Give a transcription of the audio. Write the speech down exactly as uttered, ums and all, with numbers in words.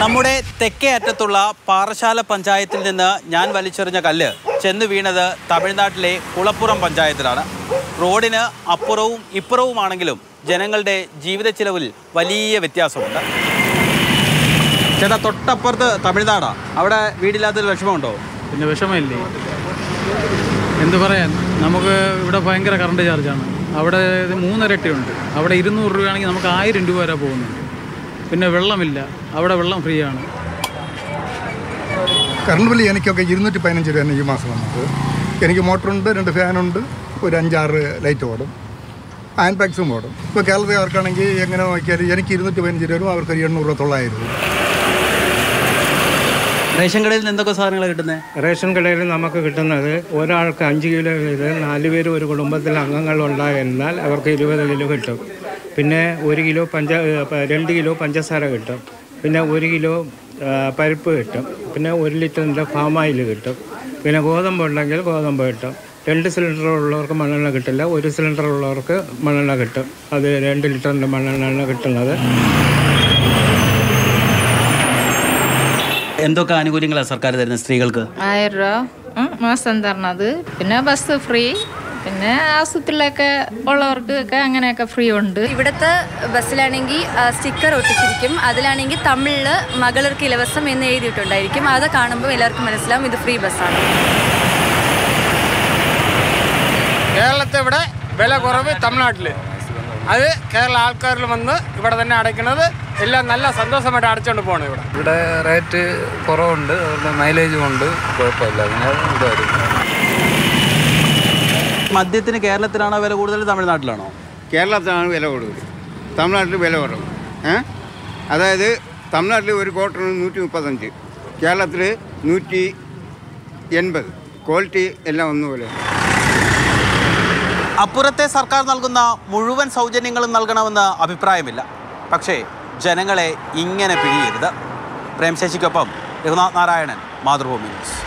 നമ്മുടെ തെക്കേ അറ്റത്തുള്ള പാറശാല പഞ്ചായത്തിൽ നിന്ന് ഞാൻ വലിച്ചെറിഞ്ഞ കല്ല് ചെന്ന് വീണത് തമിഴ്നാട്ടിലെ കുളപ്പുറം പഞ്ചായത്തിലാണ്. റോഡിന് അപ്പുറവും ഇപ്പുറവുമാണെങ്കിലും ജനങ്ങളുടെ ജീവിത ചിലവിൽ വലിയ വ്യത്യാസമുണ്ട്. ചേട്ടാ, തൊട്ടപ്പുറത്ത് തമിഴ്നാടാണ്. അവിടെ വീടില്ലാത്തൊരു വിഷമമുണ്ടോ? പിന്നെ വിഷമമില്ലേ, എന്ത് പറയാൻ. നമുക്ക് ഇവിടെ ഭയങ്കര കറണ്ട് ചാർജാണ്. അവിടെ മൂന്നിരട്ടിയുണ്ട്. അവിടെ ഇരുന്നൂറ് രൂപയാണെങ്കിൽ നമുക്ക് ആയിരം രൂപ വരെ പോകുന്നുണ്ട്. പിന്നെ വെള്ളമില്ല, അവിടെ വെള്ളം ഫ്രീ ആണ്. കറണ്ട് ബില്ല് എനിക്കൊക്കെ ഇരുന്നൂറ്റി പതിനഞ്ച് രൂപയാണ് ഈ മാസം വന്നത്. എനിക്ക് മോട്ടറുണ്ട്, രണ്ട് ഫാനുണ്ട്, ഒരു അഞ്ചാറ് ലൈറ്റ് ഓടും, ഹാൻഡ് പാക്സും ഓടും. ഇപ്പോൾ കേരളത്തിലാർക്കാണെങ്കിൽ എങ്ങനെ നോക്കിയാൽ എനിക്ക് ഇരുന്നൂറ്റി പതിനഞ്ച് രൂപ, അവർക്ക് എണ്ണൂറ് രൂപ തൊള്ളായിരം രൂപ. റേഷൻ കടയിൽ നിന്ന് എന്തൊക്കെ സാധനങ്ങളാണ് കിട്ടുന്നത്? റേഷൻ കടയിൽ നമുക്ക് കിട്ടുന്നത് ഒരാൾക്ക് അഞ്ച് കിലോ വീതം നാല് പേര് ഒരു കുടുംബത്തിൽ അംഗങ്ങളുണ്ടായിരുന്നാൽ അവർക്ക് ഇരുപത് കിലോ കിട്ടും. പിന്നെ ഒരു കിലോ പഞ്ച രണ്ട് കിലോ പഞ്ചസാര കിട്ടും. പിന്നെ ഒരു കിലോ പരിപ്പ് കിട്ടും. പിന്നെ ഒരു ലിറ്ററിൻ്റെ ഫാം ഓയിൽ കിട്ടും. പിന്നെ ഗോതമ്പ് ഉണ്ടെങ്കിൽ ഗോതമ്പ് കിട്ടും. രണ്ട് സിലിണ്ടർ ഉള്ളവർക്ക് മണ്ണെണ്ണ കിട്ടില്ല, ഒരു സിലിണ്ടർ ഉള്ളവർക്ക് മണ്ണെണ്ണ കിട്ടും. അത് രണ്ട് ലിറ്ററിൻ്റെ മണ്ണെണ്ണ കിട്ടുന്നത്. എന്തൊക്കെ ആനുകൂല്യങ്ങളാണ് സർക്കാർ തരുന്നത് സ്ത്രീകൾക്ക്? ആയിരം രൂപ മാസം തരണത്. പിന്നെ ബസ് ഫ്രീ, പിന്നെ ആശുപത്രിയിലൊക്കെ ഉള്ളവർക്കൊക്കെ അങ്ങനെയൊക്കെ ഫ്രീ ഉണ്ട്. ഇവിടുത്തെ ബസ്സിലാണെങ്കിൽ സ്റ്റിക്കർ ഒട്ടിച്ചിരിക്കും. അതിലാണെങ്കിൽ തമിഴിൽ മകളിർക്ക് ഇലവസം എന്ന് എഴുതിയിട്ടുണ്ടായിരിക്കും. അത് കാണുമ്പോൾ എല്ലാവർക്കും മനസ്സിലാവും ഇത് ഫ്രീ ബസ്സാണ്. കേരളത്തെ ഇവിടെ വില കുറവ് തമിഴ്നാട്ടിൽ. അത് കേരള ആൾക്കാരിൽ വന്ന് ഇവിടെ തന്നെ അടയ്ക്കുന്നത് എല്ലാം നല്ല സന്തോഷമായിട്ട് അടച്ചുകൊണ്ട് പോകണം. ഇവിടെ ഇവിടെ റേറ്റ് കുറവുണ്ട്, അവരുടെ മൈലേജും ഉണ്ട്, കുഴപ്പമില്ല. അങ്ങനെ ഇവിടെ വരും. മദ്യത്തിന് കേരളത്തിലാണോ വില കൂടുതൽ, തമിഴ്നാട്ടിലാണോ? കേരളത്തിലാണ് വില കൂടുതൽ, തമിഴ്നാട്ടിൽ വില കുറവ്. ഏഹ് അതായത് തമിഴ്നാട്ടിൽ ഒരു ക്വാർട്ടറിന് നൂറ്റി മുപ്പത്തഞ്ച്, കേരളത്തിൽ നൂറ്റി എൺപത്. ക്വാളിറ്റി എല്ലാം ഒന്നുപോലെ. അപ്പുറത്തെ സർക്കാർ നൽകുന്ന മുഴുവൻ സൗജന്യങ്ങളും നൽകണമെന്ന് അഭിപ്രായമില്ല. പക്ഷേ ജനങ്ങളെ ഇങ്ങനെ പിഴിയരുത്. പ്രേംശേഷിക്കൊപ്പം രഘുനാഥ് നാരായണൻ, മാതൃഭൂമി ന്യൂസ്.